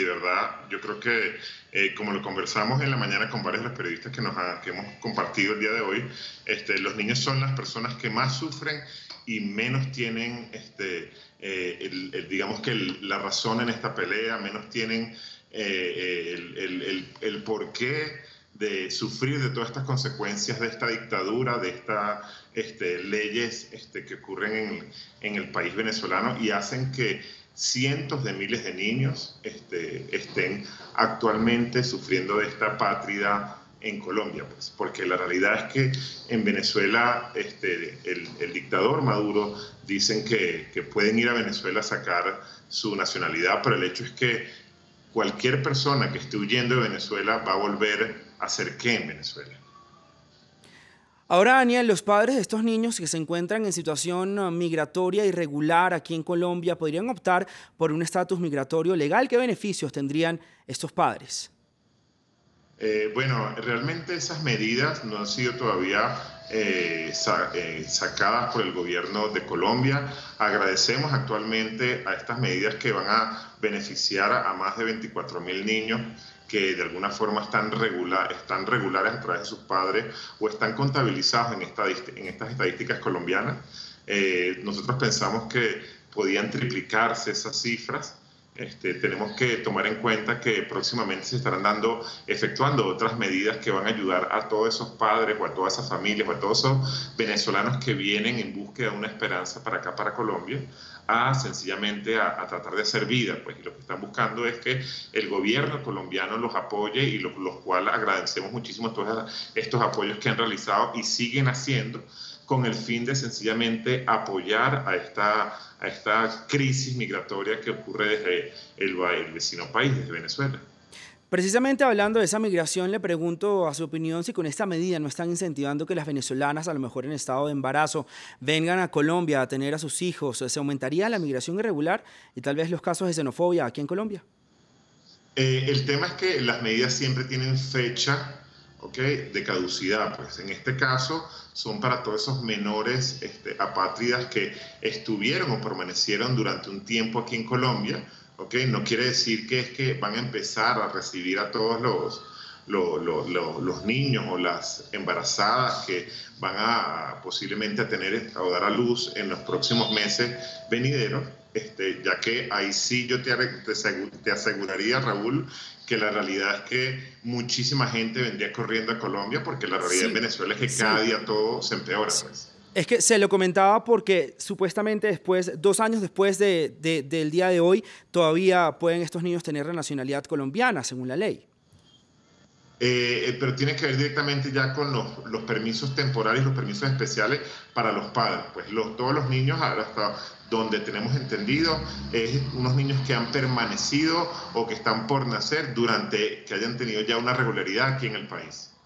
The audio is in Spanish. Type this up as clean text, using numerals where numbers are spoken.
¿verdad? Yo creo que, como lo conversamos en la mañana con varios de los periodistas que hemos compartido el día de hoy, los niños son las personas que más sufren y menos tienen, digamos que la razón en esta pelea, menos tienen el porqué de sufrir de todas estas consecuencias de esta dictadura, de estas leyes que ocurren en el país venezolano y hacen que cientos de miles de niños estén actualmente sufriendo de esta pátrida en Colombia, pues, porque la realidad es que en Venezuela el dictador Maduro dicen que pueden ir a Venezuela a sacar su nacionalidad, pero el hecho es que cualquier persona que esté huyendo de Venezuela va a volver a hacer qué en Venezuela. Ahora, Daniel, los padres de estos niños que se encuentran en situación migratoria irregular aquí en Colombia podrían optar por un estatus migratorio legal. ¿Qué beneficios tendrían estos padres? Bueno, realmente esas medidas no han sido todavía sacadas por el gobierno de Colombia. Agradecemos actualmente a estas medidas que van a beneficiar a más de 24.000 niños que de alguna forma están regulares a través de sus padres o están contabilizados en estas estadísticas colombianas. Nosotros pensamos que podían triplicarse esas cifras. Tenemos que tomar en cuenta que próximamente se estarán efectuando otras medidas que van a ayudar a todos esos padres o a todas esas familias o a todos esos venezolanos que vienen en búsqueda de una esperanza para acá, para Colombia, sencillamente a tratar de hacer vida, pues, y lo que están buscando es que el gobierno colombiano los apoye y los cuales agradecemos muchísimo todos estos apoyos que han realizado y siguen haciendo con el fin de sencillamente apoyar a esta crisis migratoria que ocurre desde el vecino país, desde Venezuela. Precisamente hablando de esa migración, le pregunto a su opinión si con esta medida no están incentivando que las venezolanas, a lo mejor en estado de embarazo, vengan a Colombia a tener a sus hijos. ¿Se aumentaría la migración irregular y tal vez los casos de xenofobia aquí en Colombia? El tema es que las medidas siempre tienen fecha, ¿okay?, de caducidad. Pues en este caso son para todos esos menores apátridas que estuvieron o permanecieron durante un tiempo aquí en Colombia. ¿Okay? No quiere decir que es que van a empezar a recibir a todos los niños o las embarazadas que van a posiblemente a tener o dar a luz en los próximos meses venideros, ya que ahí sí yo te aseguraría, Raúl, que la realidad es que muchísima gente vendría corriendo a Colombia porque la realidad en Sí, Venezuela es que cada sí. día todo se empeora, pues. Es que se lo comentaba porque supuestamente después, 2 años después del día de hoy, todavía pueden estos niños tener la nacionalidad colombiana, según la ley. Pero tiene que ver directamente ya con los permisos temporales, los permisos especiales para los padres. Pues todos los niños, hasta donde tenemos entendido, es unos niños que han permanecido o que están por nacer que hayan tenido ya una regularidad aquí en el país.